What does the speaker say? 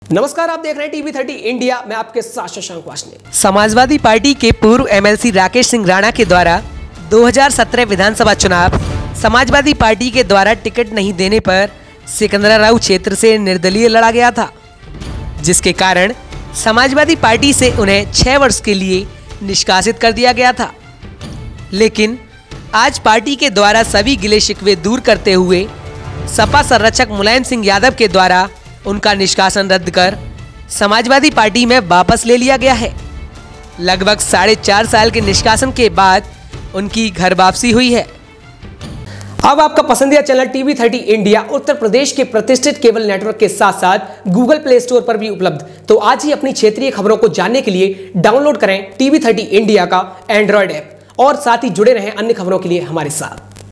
नमस्कार, आप देख रहे हैं टीवी 30 इंडिया। मैं आपके साथ शशांक वासने। समाजवादी पार्टी के पूर्व एमएलसी राकेश सिंह राणा के द्वारा 2017 विधानसभा चुनाव समाजवादी पार्टी के द्वारा टिकट नहीं देने पर सिकंदराबाद क्षेत्र से निर्दलीय लड़ा गया था, जिसके कारण समाजवादी पार्टी से उन्हें 6 वर्ष के लिए निष्कासित कर दिया गया था। लेकिन आज पार्टी के द्वारा सभी गिले शिकवे दूर करते हुए सपा संरक्षक मुलायम सिंह यादव के द्वारा उनका निष्कासन रद्द कर समाजवादी पार्टी में वापस ले लिया गया है। लगभग 4.5 साल के निष्कासन के बाद उनकी घर वापसी हुई है। अब आपका पसंदीदा channel TV 30 India Uttar Pradesh के प्रतिष्ठित केबल नेटवर्क के साथ साथ गूगल प्ले स्टोर पर भी उपलब्ध। तो आज ही अपनी क्षेत्रीय खबरों को जानने के लिए डाउनलोड करें टीवी 30 इंडिया का एंड्रॉयड ऐप और साथ ही जुड़े रहें अन्य खबरों के लिए हमारे साथ।